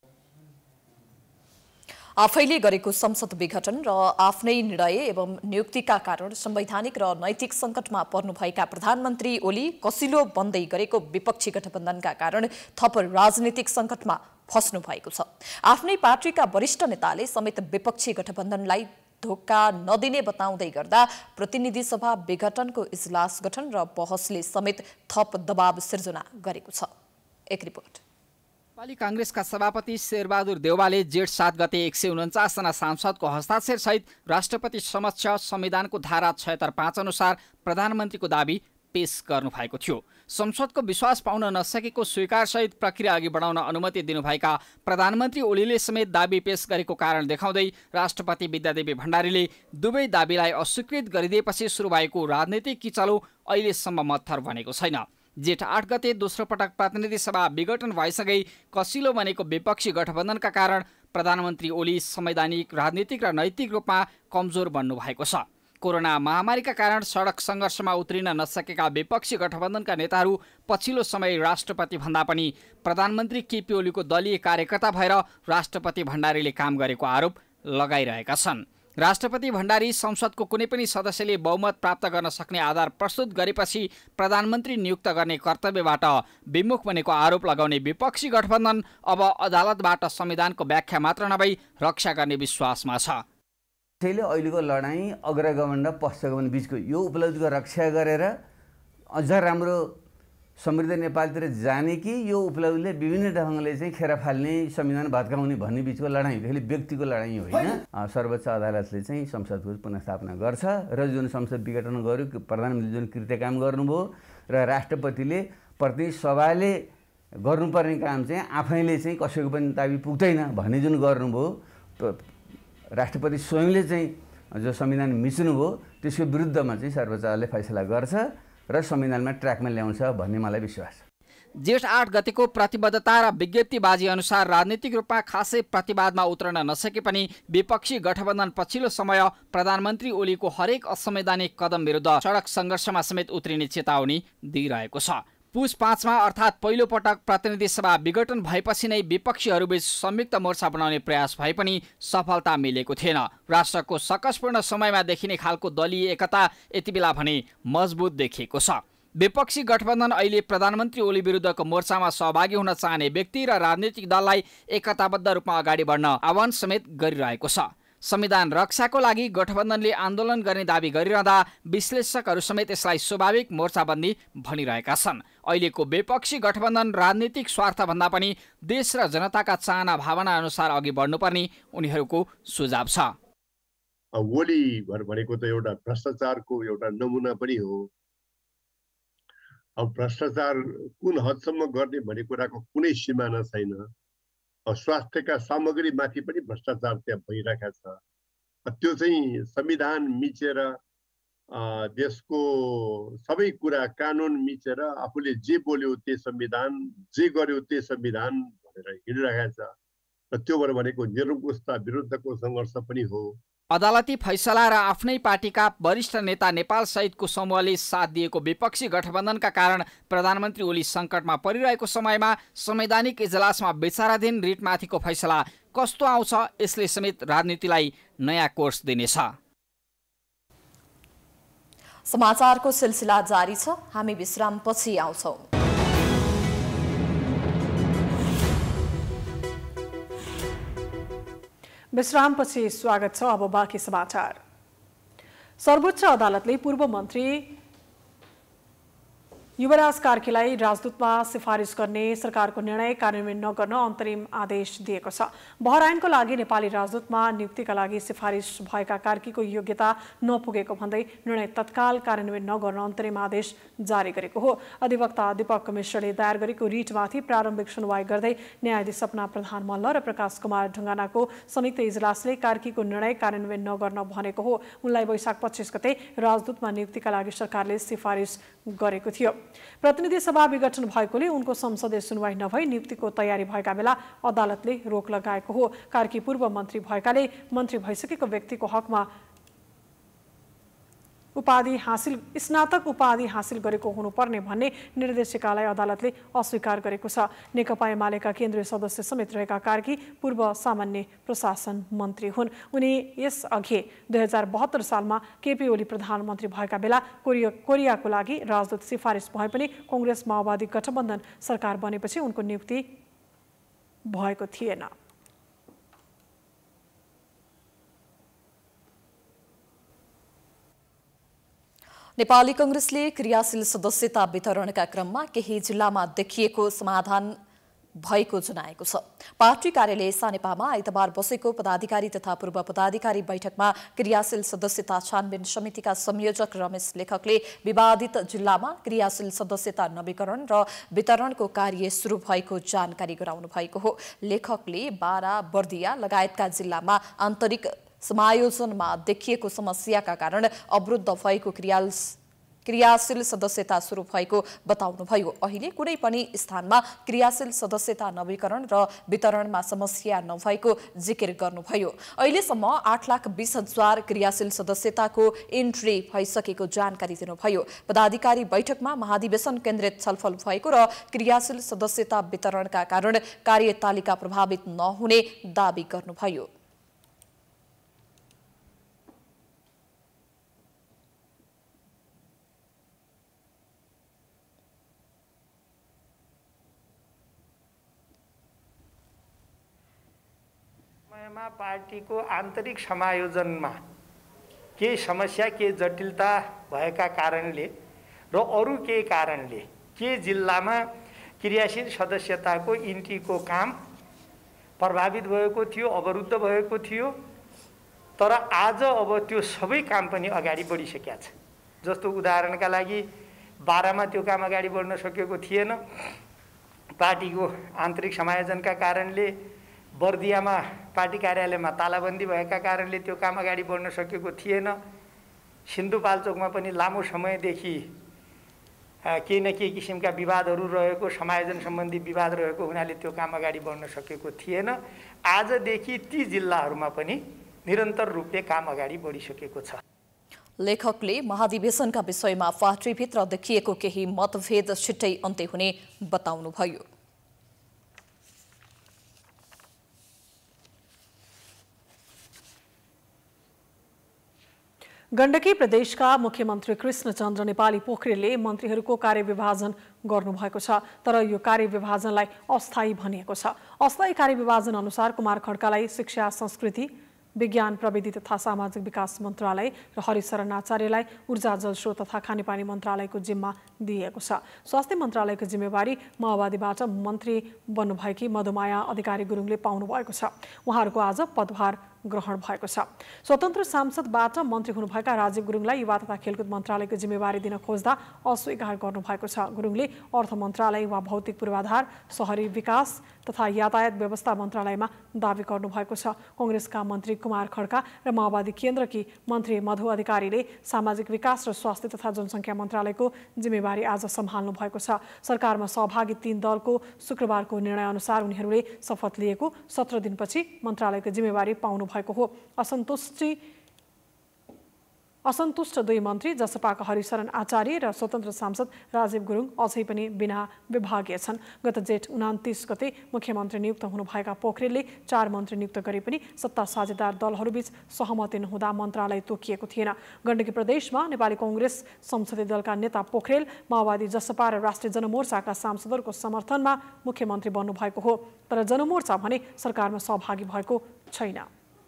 आफैले गरेको संसद विघटन र आफ्नै निर्णय एवं नियुक्तिका कारण संवैधानिक र नैतिक सङ्कटमा पर्नुभएका प्रधानमन्त्री ओली कसिलो बन्दै गरेको विपक्षी गठबन्धनका कारण थप राजनीतिक सङ्कटमा फस्नु भएको छ। आफ्नै पार्टीका वरिष्ठ नेताले समेत विपक्षी गठबन्धनलाई धोका नदिने बताउँदै गर्दा प्रतिनिधि सभा विघटनको इजलास गठन र बहसले समेत थप दबाव सिर्जना गरेको छ। एक रिपोर्ट। नेपाली काङ्ग्रेसका सभापति शेरबहादुर देउवाले जेठ 7 गते 149 जना सांसदको हस्ताक्षरसहित राष्ट्रपति समक्ष संविधानको धारा 76(5) अनुसार प्रधानमन्त्रीको दाबी पेश गर्नुभएको थियो। संसदको विश्वास पाउन नसकेको स्वीकारसहित प्रक्रिया अघि बढाउन अनुमति दिनुभएका प्रधानमन्त्री ओलीले समेत दाबी पेश गरेको कारण देखाउँदै राष्ट्रपति विद्यादेवी भण्डारीले दुवै दाबीलाई अस्वीकृत गरिदिएपछि सुरु भएको राजनीतिक किचलो अहिलेसम्म मत्थर बनेको छैन। जेठ 8 गते दोस्रो पटक प्रतिनिधि सभा विघटन भएसँगै कसिलो बनेको विपक्षी गठबन्धनका कारण प्रधानमन्त्री ओली संवैधानिक, राजनीतिक र नैतिक रूपमा कमजोर बन्नु भएको छ। कोरोना महामारीका कारण सडक सङ्घर्षमा उत्रिन नसकेका विपक्षी गठबन्धनका नेताहरू पछिल्लो समय राष्ट्रपति भन्दा पनि प्रधानमन्त्री केपी ओलीको दलीय कार्यकर्ता भएर राष्ट्रपति भण्डारीले काम गरेको आरोप लगाइरहेका छन्। राष्ट्रपति भण्डारी संसदको कुनै पनि सदस्यले बहुमत प्राप्त गर्न सक्ने आधार प्रस्तुत गरेपछि प्रधानमन्त्री नियुक्त गर्ने कर्तव्यबाट विमुख बनेको आरोप लगाउने विपक्षी गठबन्धन अब अदालतबाट संविधानको व्याख्या मात्र नभई रक्षा गर्ने विश्वासमा छ। त्यसैले अहिलेको लडाईँ अग्रगमन र पश्चगमन बिचको यो उपलब्धिको रक्षा गरेर अझ राम्रो समृद्ध नेपालतिर जाने कि यो उपलब्धिले विभिन्न ढङ्गले चाहिँ खेर फाल्ने, संविधान भत्काउने भन्ने बिचको लडाईँ, त्यसले व्यक्तिको लडाईँ होइन। सर्वोच्च अदालतले चाहिँ संसदको पुनर्स्थापना गर्छ र जुन संसद विघटन गर्यो, प्रधानमन्त्रीले जुन कृत्यकाम गर्नुभयो र राष्ट्रपतिले प्रतिनिधि सभाले गर्नुपर्ने काम चाहिँ आफैले चाहिँ कसैको पनि दाबी पुग्दैन भन्ने जुन गर्नुभयो, राष्ट्रपति स्वयंले चाहिँ जो संविधान मिच्नुभयो त्यसको विरुद्धमा चाहिँ सर्वोच्च अदालतले फैसला गर्छ र संविधानमा ट्र्याकमा ल्याउँछ भन्ने मलाई विश्वास छ। जेठ 8 गतेको प्रतिबद्धता र विज्ञप्तिबाजी अनुसार राजनीतिक रूपमा खासै प्रतिवादमा उत्रन नसके पनि विपक्षी गठबन्धन पछिल्लो समय प्रधानमन्त्री ओलीको हरेक असंवैधानिक कदम विरुद्ध सडक सङ्घर्षमा समेत उत्रिने चेतावनी दिइरहेको छ। पुस 5 मा अर्थात् पहिलो पटक प्रतिनिधि सभा विघटन भएपछि नै विपक्षीहरूबीच संयुक्त मोर्चा बनाउने प्रयास भए पनि सफलता मिलेको थिएन। राष्ट्रको सकसपूर्ण समयमा देखिने खालको दलीय एकता यति बेला भने मजबुत देखिएको छ। विपक्षी गठबन्धन अहिले प्रधानमन्त्री ओली विरुद्धको मोर्चामा सहभागी हुन चाहने व्यक्ति र राजनीतिक दललाई एकताबद्ध रूपमा अगाडि बढ्न आह्वान समेत गरिरहेको छ। संविधान रक्षाको लागि गठबन्धनले आन्दोलन गर्ने दाबी गरिरहँदा विश्लेषकहरू समेत यसलाई स्वाभाविक मोर्चाबन्दी भनिरहेका छन्। अहिलेको विपक्षी गठबन्धन राजनीतिक स्वार्थभन्दा पनि देश र जनताका चाहना भावना अनुसार अघि बढ्नुपर्ने उनीहरूको सुझाव छ। ओली भनेको त एउटा भ्रष्टाचारको एउटा नमुना पनि हो। अब भ्रष्टाचार कुन हदसम्म गर्ने भन्ने कुराको कुनै सीमाना छैन। स्वास्थ्यका सामग्रीमाथि पनि भ्रष्टाचार त्यहाँ भइरहेको छ। त्यो चाहिँ संविधान मिचेर देशको सबै कुरा कानुन मिचेर आफूले जे बोल्यो त्यही संविधान, जे गर्यो त्यही संविधान भनेर हिँडिरहेको छ र त्यो भनेको निरङ्कुशता विरुद्धको सङ्घर्ष पनि हो। अदालती फैसला र आफ्नै पार्टीका वरिष्ठ नेता नेपाल सहितको समूहले साथ दिएको विपक्षी गठबन्धनका कारण प्रधानमन्त्री ओली सङ्कटमा परिरहेको समयमा संवैधानिक इजलासमा विचाराधीन रिटमाथिको फैसला कस्तो आउँछ यसले समेत राजनीतिलाई नयाँ कोर्स दिनेछ। समाचारको सिलसिला जारी छ, हामी विश्रामपछि आउँछौँ। विश्रामपछि स्वागत छ। अब बाँकी समाचार। सर्वोच्च अदालतले पूर्व मन्त्री युवराज कार्कीलाई राजदूतमा सिफारिस गर्ने सरकारको निर्णय कार्यान्वयन नगर्न अन्तरिम आदेश दिएको छ। बहराइनको लागि नेपाली राजदूतमा नियुक्तिका लागि सिफारिस भएका कार्कीको योग्यता नपुगेको भन्दै निर्णय तत्काल कार्यान्वयन नगर्न अन्तरिम आदेश जारी गरेको हो। अधिवक्ता दीपक मिश्रले दायर गरेको रिटमाथि प्रारम्भिक सुनवाई गर्दै न्यायाधीश सपना प्रधान मल्ल र प्रकाश कुमार ढुङ्गानाको संयुक्त इजलासले कार्कीको निर्णय कार्यान्वयन नगर्न भनेको हो। उनलाई वैशाख 25 गते राजदूतमा नियुक्तिका लागि सरकारले सिफारिस गरेको थियो। प्रतिनिधि सभा विघटन भएकोले उनको संसदीय सुनवाई नभई नियुक्तिको तयारी भएका बेला अदालतले रोक लगाएको हो। कार्की पूर्व मन्त्री भएकाले मन्त्री भइसकेको व्यक्तिको हकमा स्नातक उपाधि हासिल गरेको हुनुपर्ने भन्ने निर्देशिकालाई अदालतले अस्वीकार गरेको छ। नेकपा एमालेका केन्द्रीय सदस्य समेत रहेका कार्की पूर्व सामान्य प्रशासन मन्त्री हुन्। उनी यसअघि 2072 सालमा केपी ओली प्रधानमन्त्री भएका बेला कोरियाको लागि राजदूत सिफारिस भए पनि कांग्रेस माओवादी गठबन्धन सरकार बनेपछि उनको नियुक्ति भएको थिएन। नेपाली कांग्रेसले क्रियाशील सदस्यता वितरणका क्रममा केही जिल्लामा देखिएको समाधान भएको जनाएको छ। पार्टी कार्यालय सानेपामा आइतबार बसेको पदाधिकारी तथा पूर्व पदाधिकारी बैठकमा क्रियाशील सदस्यता छानबिन समितिका संयोजक रमेश लेखकले विवादित जिल्लामा क्रियाशील सदस्यता नवीकरण र वितरणको कार्य सुरु भएको जानकारी गराउनु भएको हो। लेखकले बारा, बर्दिया लगायतका जिल्लामा आन्तरिक समायोजनमा देखिएको समस्याका कारण अवरुद्ध भएको क्रियाशील सदस्यता सुरु भएको बताउनुभयो। अहिले कुनै पनि स्थानमा क्रियाशील सदस्यता नवीकरण र वितरणमा समस्या नभएको जिकिर गर्नुभयो। अहिलेसम्म 8,20,000 क्रियाशील सदस्यताको इन्ट्री भइसकेको जानकारी दिनुभयो। पदाधिकारी बैठकमा महाधिवेशन केन्द्रित छलफल भएको र क्रियाशील सदस्यता वितरणका कारण कार्यतालिका प्रभावित नहुने दावी गर्नुभयो। पार्टीको आन्तरिक समायोजनमा केही समस्या, केही जटिलता भएका कारणले र अरू केही कारणले के जिल्लामा क्रियाशील सदस्यताको इन्ट्रीको काम प्रभावित भएको थियो, अवरुद्ध भएको थियो। तर आज अब त्यो सबै काम पनि अगाडि बढिसकेको छ। जस्तो उदाहरणका लागि बारामा त्यो काम अगाडि बढ्न सकेको थिएन पार्टीको आन्तरिक समायोजनका कारणले। बर्दियामा पार्टी कार्यालयमा तालाबन्दी भएका कारणले त्यो काम अगाडि बढ्न सकेको थिएन। सिन्धुपाल्चोकमा पनि लामो समयदेखि केही न केही किसिमका विवादहरू रहेको, समायोजन सम्बन्धी विवाद रहेको हुनाले त्यो काम अगाडि बढ्न सकेको थिएन। आजदेखि ती जिल्लाहरूमा पनि निरन्तर रूपले काम अगाडि बढिसकेको छ। लेखकले महाधिवेशनका विषयमा पार्टीभित्र देखिएको केही मतभेद छिट्टै अन्त्य हुने बताउनुभयो। गण्डकी प्रदेशका मुख्यमन्त्री कृष्णचन्द्र नेपाली पोखरेलले मन्त्रीहरूको कार्यविभाजन गर्नुभएको छ। तर यो कार्यविभाजनलाई अस्थायी भनिएको छ। अस्थायी कार्यविभाजन अनुसार कुमार खड्कालाई शिक्षा, संस्कृति, विज्ञान, प्रविधि तथा सामाजिक विकास मन्त्रालय र हरिशरण आचार्यलाई ऊर्जा, जलस्रोत तथा खानेपानी मन्त्रालयको जिम्मा दिएको छ। स्वास्थ्य मन्त्रालयको जिम्मेवारी माओवादीबाट मन्त्री बन्नुभएकी मधुमाया अधिकारी गुरुङले पाउनु भएको छ। उहाँहरूको आज पदभार ग्रहण भएको छ। स्वतन्त्र सांसदबाट मन्त्री हुनुभएका राजीव गुरुङलाई युवा तथा खेलकुद मन्त्रालयको जिम्मेवारी दिन खोज्दा अस्वीकार गर्नुभएको छ। गुरुङले अर्थ मन्त्रालय वा भौतिक पूर्वाधार, शहरी विकास तथा यातायात व्यवस्था मन्त्रालयमा दावी गर्नुभएको छ। कांग्रेसका मन्त्री कुमार खड्का र माओवादी केन्द्रकी मन्त्री मधु अधिकारीले सामाजिक विकास र स्वास्थ्य तथा जनसङ्ख्या मन्त्रालयको जिम्मेवारी आज सम्हाल्नु भएको छ। सरकारमा सहभागी 3 दलको शुक्रबारको निर्णय अनुसार उनीहरूले शपथ लिएको 17 दिनपछि मन्त्रालयको जिम्मेवारी पाउनु भएको हो। असन्तुष्ट 2 मन्त्री जसपाका हरिशरण आचार्य र स्वतन्त्र सांसद राजीव गुरुङ अझै पनि बिना विभागीय छन्। गत जेठ 29 गते मुख्यमन्त्री नियुक्त हुनुभएका पोखरेलले 4 मन्त्री नियुक्त गरे पनि सत्ता साझेदार दलहरूबीच सहमति नहुँदा मन्त्रालय तोकिएको थिएन। गण्डकी प्रदेशमा नेपाली कांग्रेस संसदीय दलका नेता पोखरेल माओवादी जसपा र राष्ट्रिय जनमोर्चाका सांसदहरूको समर्थनमा मुख्यमन्त्री बन्नुभएको हो। तर जनमोर्चा भने सरकारमा सहभागी भएको छैन।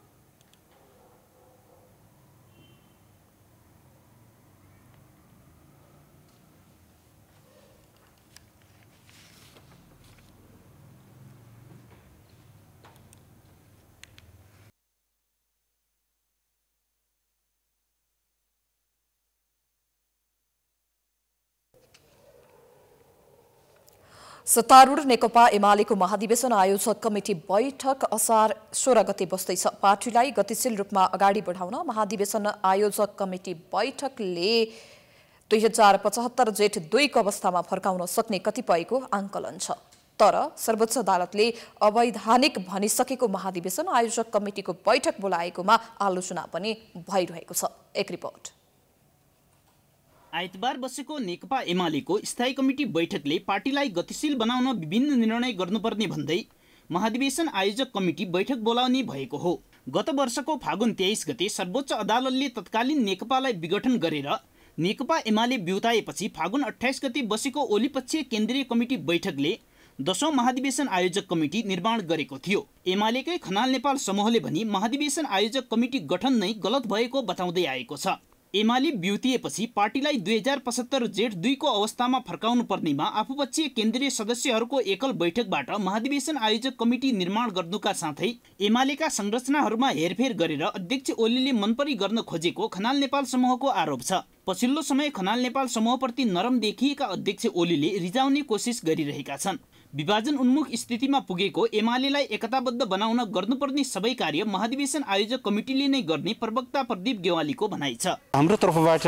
सत्तारूढ नेकपा एमालेको महाधिवेशन आयोजक कमिटी बैठक असार 16 गते बस्दैछ। पार्टीलाई गतिशील रूपमा अगाडि बढाउन महाधिवेशन आयोजक कमिटी बैठकले 2075 जेठ 2 को अवस्थामा फर्काउन सक्ने कतिपयको आंकलन छ। तर सर्वोच्च अदालतले अवैधानिक भनिसकेको महाधिवेशन आयोजक कमिटीको बैठक बोलाएकोमा आलोचना पनि भइरहेको छ। एक रिपोर्ट। आइतबार बसेको नेकपा एमालेको स्थायी कमिटी बैठकले पार्टीलाई गतिशील बनाउन विभिन्न निर्णय गर्नुपर्ने भन्दै महाधिवेशन आयोजक कमिटी बैठक बोलाउने भएको हो। गत वर्षको फागुन 23 गते सर्वोच्च अदालतले तत्कालीन नेकपालाई विघटन गरेर नेकपा एमाले बिउताएपछि फागुन 28 गते बसेको ओलीपक्षीय केन्द्रीय कमिटी बैठकले 10औं महाधिवेशन आयोजक कमिटी निर्माण गरेको थियो। एमालेकै खनाल नेपाल समूहले भनी महाधिवेशन आयोजक कमिटी गठन नै गलत भएको बताउँदै आएको छ। एमाले बिउतिएपछि पार्टीलाई 2075 जेठ 2 को अवस्थामा फर्काउनु पर्नेमा आफूपक्षीय केन्द्रीय सदस्यहरूको एकल बैठकबाट महाधिवेशन आयोजक कमिटी निर्माण गर्नुका साथै एमालेका संरचनाहरूमा हेरफेर गरेर अध्यक्ष ओलीले मनपरी गर्न खोजेको खनाल नेपाल समूहको आरोप छ। पछिल्लो समय खनाल नेपाल समूहप्रति नरम देखिएका अध्यक्ष ओलीले रिजाउने कोसिस गरिरहेका छन्। विभाजन उन्मुख स्थितिमा पुगेको एमालेलाई एकताबद्ध बनाउन गर्नुपर्ने सबै कार्य महाधिवेशन आयोजक कमिटीले नै गर्ने प्रवक्ता प्रदीप गेवालीको भनाइ छ। हाम्रो तर्फबाट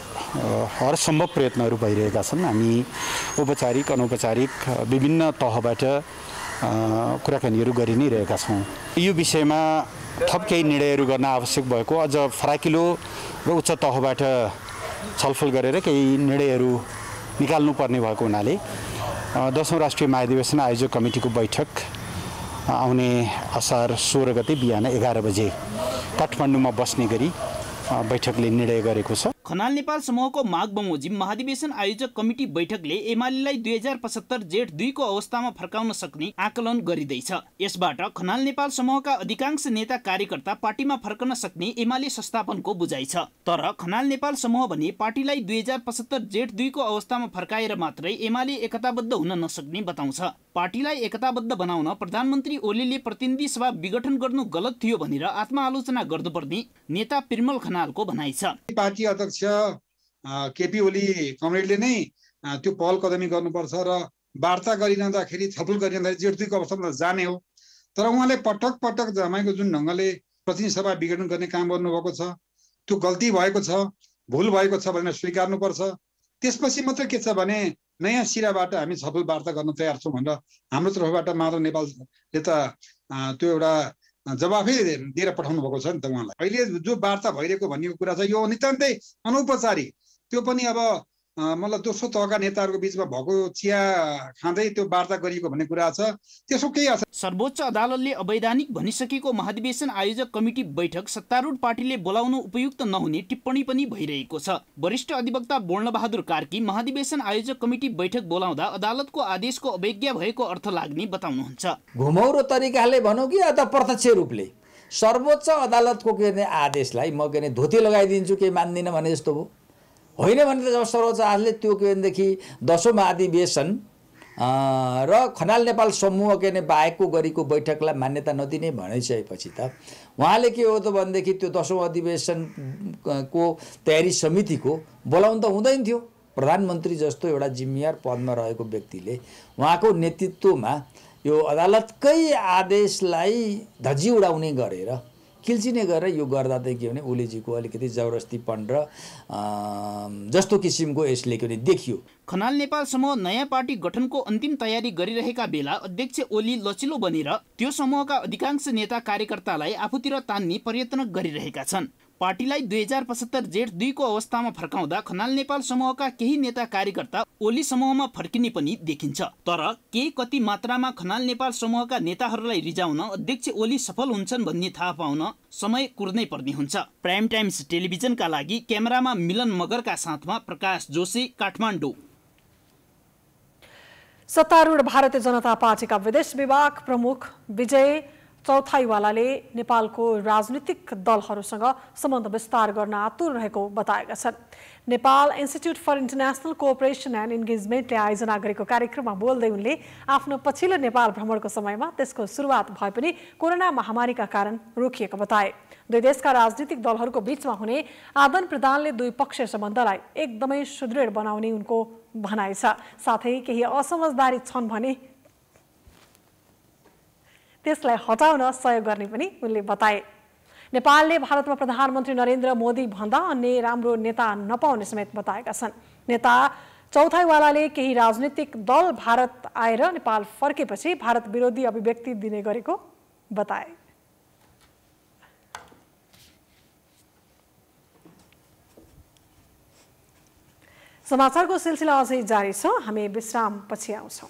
हर सम्भव प्रयत्नहरू भइरहेका छन्। हामी औपचारिक अनौपचारिक विभिन्न तहबाट कुराकानीहरू गरि नै रहेका छौँ। यो विषयमा थप केही निर्णयहरू गर्न आवश्यक भएको अझ फराकिलो र उच्च तहबाट छलफल गरेर केही निर्णयहरू निकाल्नुपर्ने भएको हुनाले 10औं राष्ट्रिय महाधिवेशन आयोजक कमिटीको बैठक आउने असार 16 गते बिहान 11 बजे काठमाडौँमा बस्ने गरी बैठकले निर्णय गरेको छ। खनाल नेपाल समूहको माग बमोजिम महाधिवेशन आयोजक कमिटी बैठकले एमालेलाई 2075 जेठ 2 को अवस्थामा फर्काउन सक्ने आकलन गरिँदैछ। यसबाट खनाल नेपाल समूहका अधिकांश नेता कार्यकर्ता पार्टीमा फर्कन सक्ने एमाले संस्थापनको बुझाइ छ। तर खनाल नेपाल समूह भने पार्टीलाई 2075 जेठ 2 को अवस्थामा फर्काएर मात्रै एमाले एकताबद्ध हुन नसक्ने बताउँछ। पार्टीलाई एकताबद्ध बनाउन प्रधानमन्त्री ओलीले प्रतिनिधि सभा विघटन गर्नु गलत थियो भनेर आत्मआलोचना गर्नुपर्ने नेता पिर्मल खनालको भनाइ छ। पार्टी अध्यक्ष केपी ओली कमरेडले नै त्यो पहल कदमी गर्नुपर्छ र वार्ता गरिरहँदाखेरि छलफल गरिरहँदाखेरि जेठ 2 को अवस्थामा जाने हो। तर उहाँले पटक पटक जमाएको जुन ढङ्गले प्रतिनिधि सभा विघटन गर्ने काम गर्नुभएको छ त्यो गल्ती भएको छ, भुल भएको छ भनेर स्वीकार्नुपर्छ। त्यसपछि मात्रै के छ भने नयाँ सिराबाट हामी छलफल वार्ता गर्न तयार छौँ भनेर हाम्रो तर्फबाट माधव नेपालले त त्यो एउटा जवाफै दिएर पठाउनु भएको छ नि त उहाँलाई। अहिले जो वार्ता भइरहेको भनिएको कुरा छ यो नितान्तै अनौपचारिक, त्यो पनि अब मतलब दोस्रो तहका नेताहरूको बीचमा भएको चिया खाँदै त्यो वार्ता गरिएको भन्ने कुरा छ। त्यसो केही असर। सर्वोच्च अदालतले अवैधानिक भनिसकेको महाधिवेशन आयोजक कमिटी बैठक सत्तारूढ पार्टीले बोलाउनु उपयुक्त नहुने टिप्पणी पनि भइरहेको छ। वरिष्ठ अधिवक्ता बोर्णबहादुर कार्की महाधिवेशन आयोजक कमिटी बैठक बोलाउँदा अदालतको आदेशको अवज्ञा भएको अर्थ लाग्ने बताउनुहुन्छ। घुमौरो तरिकाले भनौँ कि अथवा प्रत्यक्ष रूपले सर्वोच्च अदालतको के अरे आदेशलाई म के अरे धोती लगाइदिन्छु केही मान्दिनँ भने जस्तो भयो। होइन भने त जब सर्वोच्च अदालतले त्यो के भनेदेखि 10औं महाधिवेशन र खनाल नेपाल समूह के बाहेकको गरेको बैठकलाई मान्यता नदिने भनिसकेपछि त उहाँले के हो त भनेदेखि त्यो 10औं अधिवेशनको तयारी समितिको बोलाउनु त हुँदैन थियो। प्रधानमन्त्री जस्तो एउटा जिम्मेवार पदमा रहेको व्यक्तिले उहाँको नेतृत्वमा यो अदालतकै आदेशलाई धजी उडाउने गरेर किल्चिने गरेर यो गर्दा त के भने ओलीजीको अलिकति जबरजस्तीपन र जस्तो किसिमको यसले के देखियो। खनाल नेपाल समूह नयाँ पार्टी गठनको अन्तिम तयारी गरिरहेका बेला अध्यक्ष ओली लचिलो बनेर त्यो समूहका अधिकांश नेता कार्यकर्तालाई आफूतिर तान्ने प्रयत्न गरिरहेका छन्। पार्टीलाई 2075 जेठ 2 को अवस्थामा फर्काउँदा खनाल नेपाल समूहका केही नेता कार्यकर्ता ओली समूहमा फर्किने पनि देखिन्छ। तर के कति मात्रामा खनाल नेपाल समूहका नेताहरूलाई रिजाउन अध्यक्ष ओली सफल हुन्छन् भन्ने थाहा पाउन समय कुर्नै पर्ने हुन्छ। प्राइम टाइम्स टेलिभिजनका लागि क्यामेरामा मिलन मगरका साथमा प्रकाश जोशी, काठमाडौँ। सत्तारूढ भारतीय जनता पार्टीका विदेश विभाग प्रमुख विजय चौथाईवालाले नेपालको राजनीतिक दलहरूसँग सम्बन्ध विस्तार गर्न आतुर रहेको बताएका छन्। Nepal institute for international cooperation and इन्गेजमेन्टले आयोजना गरेको कार्यक्रममा बोल्दै उनले आफ्नो पछिल्लो नेपाल भ्रमणको समयमा त्यसको सुरुवात भए पनि कोरोना महामारीका कारण रोकिएको बताए। दुई देशका राजनीतिक दलहरूको बीचमा हुने आदान प्रदानले दुई पक्षीय सम्बन्धलाई एकदमै सुदृढ बनाउने उनको भनाइ छ। साथै केही असमझदारी छन् भने त्यसलाई हटाउन सहयोग गर्ने पनि उनले बताए। नेपालले भारतमा प्रधानमन्त्री नरेन्द्र मोदी भन्दा अन्य राम्रो नेता नपाउने समेत बताएका छन्। नेता चौथाईवालाले केही राजनीतिक दल भारत आएर नेपाल फर्केपछि भारत विरोधी अभिव्यक्ति दिने गरेको बताए। समाचारको सिलसिला अझै जारी छ, हामी विश्रामपछि आउँछौँ।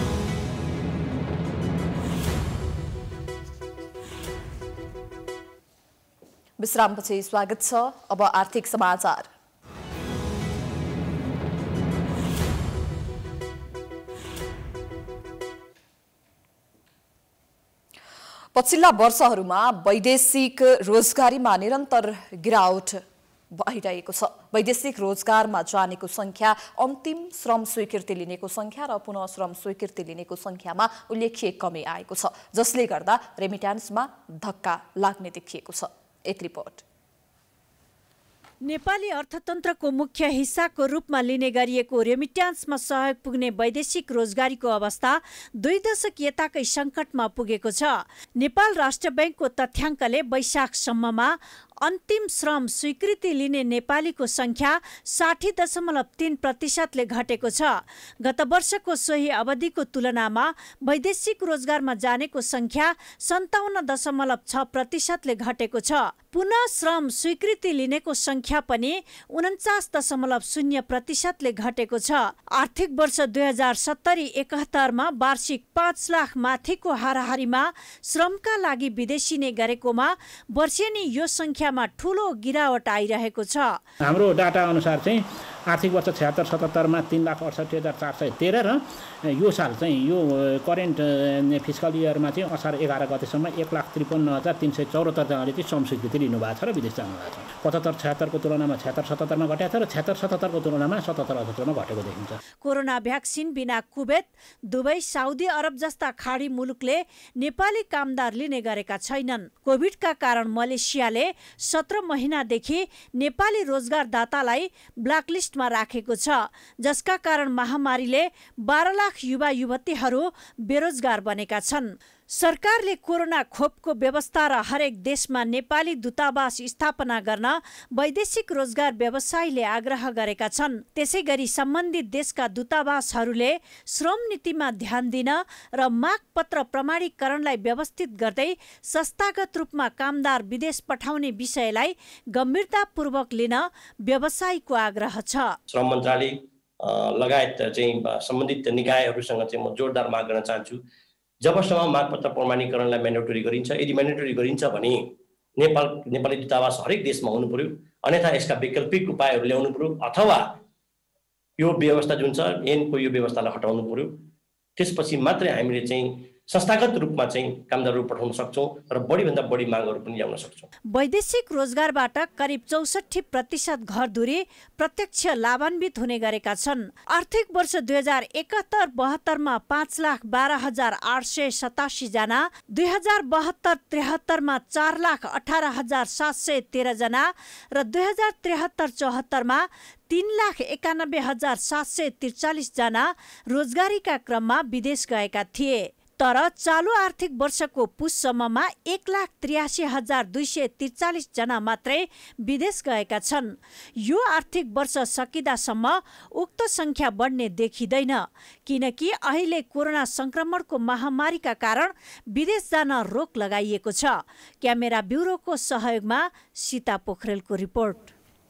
विश्रामपछि स्वागत छ। अब आर्थिक समाचार। पछिल्ला वर्षहरूमा वैदेशिक रोजगारीमा निरन्तर गिरावट भइरहेको छ। वैदेशिक रोजगारमा जानेको संख्या, अन्तिम श्रम स्वीकृति लिनेको संख्या र पुनः श्रम स्वीकृति लिनेको संख्यामा उल्लेख्य कमी आएको छ, जसले गर्दा रेमिट्यान्समा धक्का लाग्ने देखिएको छ। एक रिपोर्ट। नेपाली अर्थतन्त्रको मुख्य हिस्साको रूपमा लिने गरिएको रेमिट्यान्समा सहयोग पुग्ने वैदेशिक रोजगारीको अवस्था 2 दशक यताकै सङ्कटमा पुगेको छ। नेपाल राष्ट्र बैंकको तथ्याङ्कले वैशाखसम्ममा अन्तिम श्रम स्वीकृति लिने नेपालीको संख्या 60.3% घटेको छ। गत वर्षको सोही अवधिको तुलनामा वैदेशिक रोजगारमा जानेको संख्या 57.6% घटेको छ। पुनः श्रम स्वीकृति लिनेको संख्या पनि 49.0% घटेको छ। आर्थिक वर्ष 2070-71 मा वार्षिक 5 लाख माथिको हाराहारीमा श्रमका लागि विदेशिने गरेकोमा वर्षेनी यो संख्या ठूलो गिरावट आइरहेको छ। हाम्रो डाटा अनुसार चाहिँ आर्थिक वर्ष 76-77 मा 3,68,413 र यो साल चाहिँ यो करेन्ट फिस्कल इयरमा चाहिँ असार 11 गतेसम्म 1,53,374 जनाले चाहिँ श्रम स्वीकृति लिनुभएको छ र विदेश जानुभएको छ। 75-76 को तुलनामा 76-77 मा घटेको छ र 76-77 को तुलनामा 77-78 मा घटेको देखिन्छ। कोरोना भ्याक्सिन बिना कुवेत, दुबई, साउदी अरब जस्ता खाडी मुलुकले नेपाली कामदार लिने गरेका छैनन्। कोभिडका कारण मलेसियाले 17 महिनादेखि नेपाली रोजगारदातालाई ब्ल्याकलिस्टमा राखेको छ, जसका कारण महामारीले 12 लाख युवा युवतीहरू बेरोजगार बनेका छन्। सरकारले कोरोना खोपको व्यवस्था र हरेक देशमा नेपाली दूतावास स्थापना गर्न वैदेशिक रोजगार व्यवसायीले आग्रह गरेका छन्। त्यसैगरी सम्बन्धित देशका दूतावासहरूले श्रम नीतिमा ध्यान दिन र माग पत्र प्रमाणीकरणलाई व्यवस्थित गर्दै संस्थागत रूपमा कामदार विदेश पठाउने विषयलाई गम्भीरतापूर्वक लिन व्यवसायीको आग्रह छ। श्रम मन्त्रालय लगायत चाहिँ सम्बन्धित निकायहरूसँग चाहिँ म जोरदार माग गर्न चाहन्छु, जबसम्म मागपत्र प्रमाणीकरणलाई म्यान्डेटरी गरिन्छ, यदि म्यान्डेटरी गरिन्छ भने नेपाली दूतावास हरेक देशमा हुनु पर्यो, अन्यथा यसका वैकल्पिक उपायहरू ल्याउनु पर्यो, अथवा यो व्यवस्था जुन छ ऐनको यो व्यवस्थालाई हटाउनु पर्यो। त्यसपछि मात्रै हामीले चाहिँ संस्थागत रूपमा चाहिँ कामदारहरू पठाउन सक्छौँ र बढीभन्दा बढी मागहरू पनि ल्याउन सक्छौँ। वैदेशिक रोजगारबाट करिब 64% घरधुरी प्रत्यक्ष लाभान्वित हुने गरेका छन्। आर्थिक वर्ष 2071-72 मा 5,12,887 जना, 2072-73 मा 4,18,713 जना र 2073-74 मा 3,91,743 जना रोजगारीका क्रममा विदेश गएका थिए। तर चालु आर्थिक वर्षको पुससम्ममा 1,83,243 जना मात्रै विदेश गएका छन्। यो आर्थिक वर्ष सकिदासम्म उक्त संख्या बढ्ने देखिँदैन, किनकि अहिले कोरोना संक्रमणको महामारीका कारण विदेश जान रोक लगाइएको छ। क्यामेरा ब्युरोको सहयोगमा सीता पोखरेलको रिपोर्ट।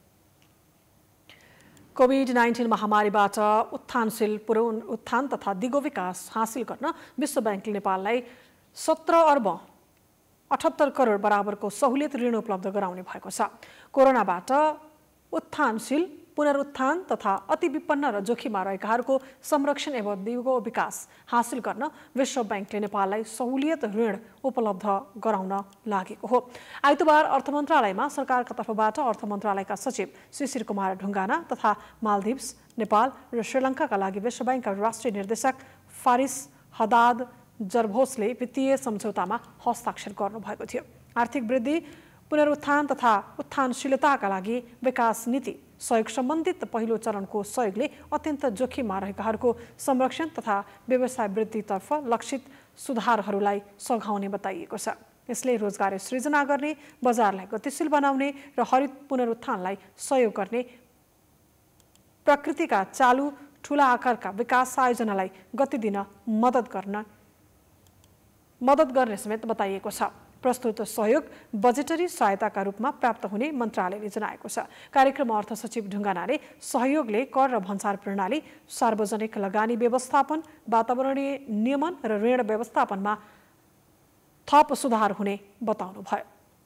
कोभिड-19 महामारीबाट उत्थानशील पुनरुत्थान तथा दिगो विकास हासिल गर्न विश्व बैंकले नेपाललाई 17 अर्ब 78 करोड बराबरको सहुलियत ऋण उपलब्ध गराउने भएको छ। कोरोनाबाट उत्थानशील पुनरुत्थान तथा अति विपन्न र जोखिममा रहेकाहरूको संरक्षण एवं दिगो विकास हासिल गर्न विश्व बैंकले नेपाललाई सहुलियत ऋण उपलब्ध गराउन लागेको हो। आइतबार अर्थ मन्त्रालयमा सरकारका तर्फबाट अर्थ मन्त्रालयका सचिव शिशिर कुमार ढुङ्गाना तथा मालदिभ्स, नेपाल र श्रीलङ्काका लागि विश्व बैंकका राष्ट्रिय निर्देशक फारिस हदाद जरभोसले वित्तीय सम्झौतामा हस्ताक्षर गर्नुभएको थियो। आर्थिक वृद्धि, पुनरुत्थान तथा उत्थानशीलताका लागि विकास नीति सहयोग सम्बन्धित पहिलो चरणको सहयोगले अत्यन्त जोखिममा रहेकाहरूको संरक्षण तथा व्यवसाय वृद्धितर्फ लक्षित सुधारहरूलाई सघाउने बताइएको छ। यसले रोजगारी सृजना गर्ने, बजारलाई गतिशील बनाउने र हरित पुनरुत्थानलाई सहयोग गर्ने, प्रकृतिका चालु ठूला आकारका विकास आयोजनालाई गति दिन मद्दत गर्ने समेत बताइएको छ। प्रस्तुत सहयोग बजेटरी सहायताका रूपमा प्राप्त हुने मन्त्रालयले जनाएको छ। कार्यक्रममा अर्थ सचिव ढुङ्गानाले सहयोगले कर र भन्सार प्रणाली, सार्वजनिक लगानी व्यवस्थापन, वातावरणीय नियमन र ऋण व्यवस्थापनमा थप सुधार हुने बताउनुभयो।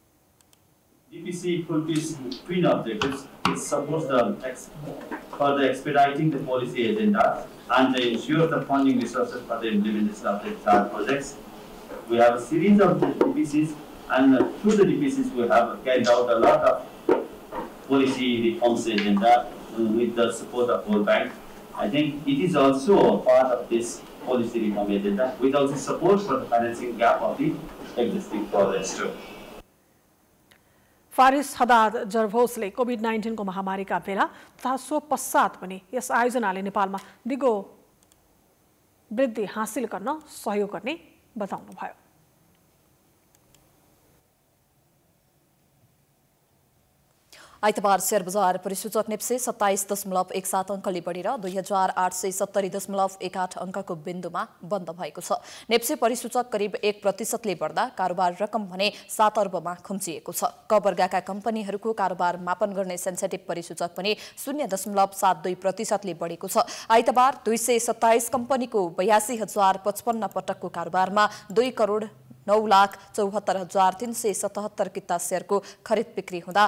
DPC fulfills twin objectives. It supports the further expediting the policy agenda and ensures the funding resources for the implementation of the projects. We have a series of DPCs, and through the DPCs we have carried out a lot of policy reforms agenda with the support of World Bank. I think it is also a part of this policy reform agenda with also support for the financing gap of the existing projects too. फारिस हदाद जर्भोसले COVID-19 को महामारीका बेला तथा so पश्चात पनि यस आयोजनाले नेपालमा दिगो वृद्धि हासिल गर्न सहयोग गर्ने बताउनुभयो। आइतबार शेयर बजार परिसूचक नेप्से 27.17 अङ्कले बढेर 2870.18 अङ्कको बिन्दुमा बन्द भएको छ। नेप्से परिसूचक करिब 1% बढ्दा कारोबार रकम भने 7 अर्बमा खुम्चिएको छ। क वर्गका कम्पनीहरूको कारोबार मापन गर्ने सेन्सेटिभ परिसूचक पनि 0.72% बढेको छ। आइतबार 227 कम्पनीको 82,055 पटकको कारोबारमा 2,09,74,377 किता शेयरको खरिद बिक्री हुँदा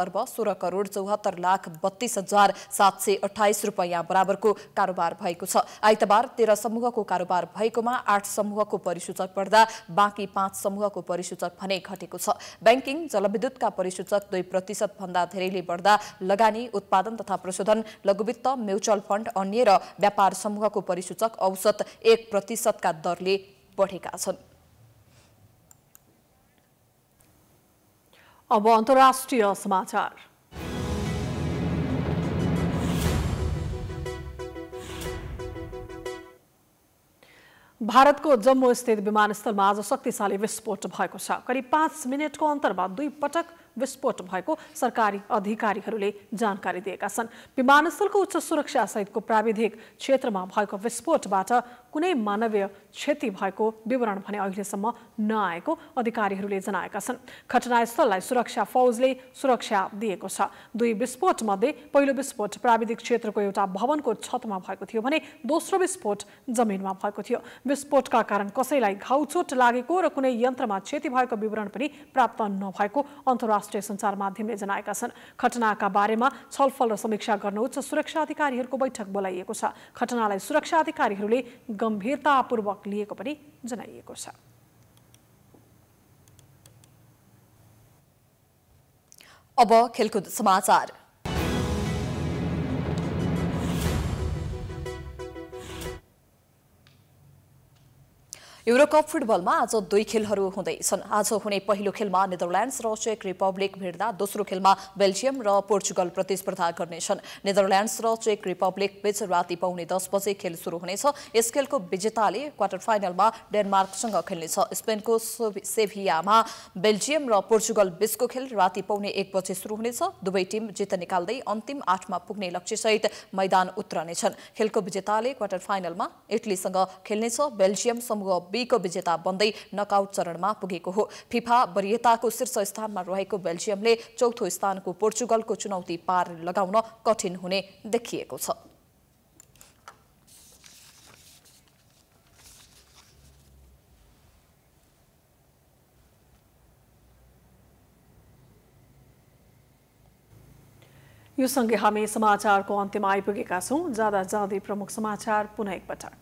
7,16,34,32,728 रुपैयाँ बराबरको कारोबार भएको छ। आइतबार 13 समूहको कारोबार भएकोमा 8 समूहको परिसूचक बढ्दा बाँकी 5 समूहको परिसूचक भने घटेको छ। ब्याङ्किङ जलविद्युतका परिसूचक 2% भन्दा धेरैले बढ्दा लगानी उत्पादन तथा प्रशोधन लघुवित्त म्युचुअल फन्ड अन्य र व्यापार समूहको परिसूचक औसत 1% का दरले बढेका छन्। अब अन्तर्राष्ट्रिय समाचार। भारतको जम्मू स्थित विमानस्थलमा आज शक्तिशाली विस्फोट भएको छ। करिब 5 मिनेटको अन्तरमा 2 पटक विस्फोट भएको सरकारी अधिकारीहरूले जानकारी दिएका छन्। विमानस्थलको उच्च सुरक्षा सहितको प्राविधिक क्षेत्रमा भएको विस्फोटबाट कुनै मानवीय क्षति भएको विवरण भने अहिलेसम्म नआएको अधिकारीहरूले जनाएका छन्। घटनास्थललाई सुरक्षा फौजले सुरक्षा दिएको छ। 2 विस्फोटमध्ये पहिलो विस्फोट प्राविधिक क्षेत्रको एउटा भवनको छतमा भएको थियो भने दोस्रो विस्फोट जमिनमा भएको थियो। विस्फोटका कारण कसैलाई घाउचोट लागेको र कुनै यन्त्रमा क्षति भएको विवरण पनि प्राप्त नभएको अन्तर्राष्ट्रिय सञ्चार माध्यमले जनाएका छन्। घटनाका बारेमा छलफल र समीक्षा गर्न उच्च सुरक्षा अधिकारीहरूको बैठक बोलाइएको छ। घटनालाई सुरक्षा अधिकारीहरूले गम्भीरतापूर्वक लिएको पनि जनाइएको छ। अब खेलकुद समाचार। युरोकप फुटबलमा आज 2 खेलहरू हुँदैछन्। आज हुने पहिलो खेलमा नेदरल्यान्ड्स र चेक रिपब्लिक भिड्दा दोस्रो खेलमा बेल्जियम र पोर्चुगल प्रतिस्पर्धा गर्नेछन्। नेदरल्यान्ड्स र चेक रिपब्लिक बीच राति 9:30 बजे खेल सुरु हुनेछ। यस खेलको विजेताले क्वार्टर फाइनलमा डेनमार्कसँग खेल्नेछ। स्पेनको सेभियामा बेल्जियम र पोर्चुगल बीचको खेल राति 1:15 बजे सुरु हुनेछ। दुवै टिम जित निकाल्दै अन्तिम 8 मा पुग्ने लक्ष्यसहित मैदान उत्रनेछन्। खेलको विजेताले क्वार्टर फाइनलमा इटलीसँग खेल्नेछ। बेल्जियम समूह बी को विजेता बन्दै नकआउट चरणमा पुगेको हो। फिफा वरियताको शीर्ष स्थानमा रहेको बेल्जियमले चौथो स्थानको पोर्चुगलको चुनौती पार लगाउन कठिन हुने देखिएको छ। यो सँगै हामी समाचारको अन्त्यमा आइपुगेका छौं। जाँदा जाँदै प्रमुख समाचार पुनः एकपटक।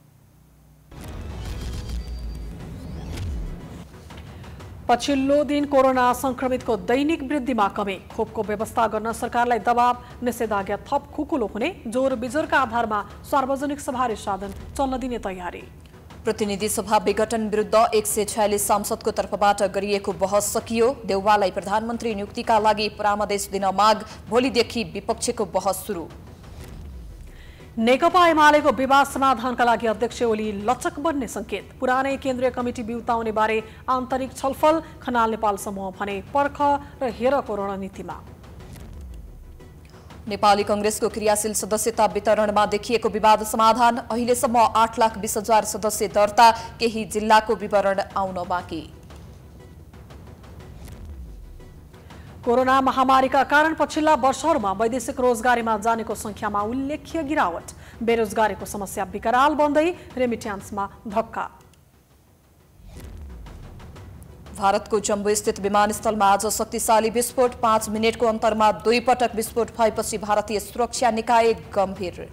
पछिल्लो दिन कोरोना संक्रमितको दैनिक वृद्धिमा कमी। खोपको व्यवस्था गर्न सरकारलाई दबाव। निषेधाज्ञा थप खुकुलो हुने। जोर बिजोरका आधारमा सार्वजनिक सभा र साधन चल्न दिने तयारी। प्रतिनिधि सभा विघटन विरुद्ध 146 सांसदको तर्फबाट गरिएको बहस सकियो। देउवालाई प्रधानमन्त्री नियुक्तिका लागि परामर्श दिन माग। भोलिदेखि विपक्षको बहस सुरु। नेकपा एमालेको विवाद समाधानका लागि अध्यक्ष ओली लचक बन्ने संकेत। पुरानै केन्द्रीय कमिटी बिउताउने बारे आन्तरिक छलफल। खनाल नेपाल समूह भने पर्ख र हेरको रणनीतिमा। नेपाली कांग्रेसको क्रियाशील सदस्यता वितरणमा देखिएको विवाद समाधान। अहिलेसम्म 8,20,000 सदस्य दर्ता। केही जिल्लाको विवरण आउन बाँकी। कोरोना महामारीका कारण पछिल्ला वर्षहरूमा वैदेशिक रोजगारीमा जानेको संख्यामा उल्लेख्य गिरावट। बेरोजगारीको समस्या विकराल बन्दै रेमिट्यान्समा धक्का। भारतको जम्मू स्थित विमानस्थलमा आज शक्तिशाली विस्फोट। 5 मिनेटको अन्तरमा 2 पटक विस्फोट भएपछि भारतीय सुरक्षा निकाय गम्भीर।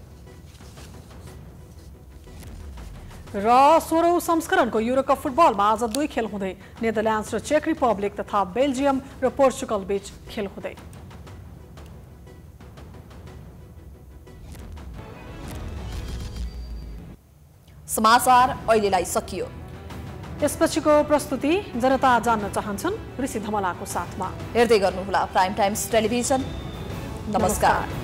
र 16औं संस्करणको युरोकप फुटबलमा आज 2 खेल हुँदै। नेदरल्यान्ड्स र चेक रिपब्लिक तथा बेल्जियम र पोर्चुगल बीच खेल हुँदै। समाचार अहिलेलाई सकियो। यसपछिको प्रस्तुति जनता जान्न चाहन्छन् ऋषि धमलाको साथमा। हेर्दै गर्नुहोला प्राइम टाइम्स टेलिभिजन। नमस्कार।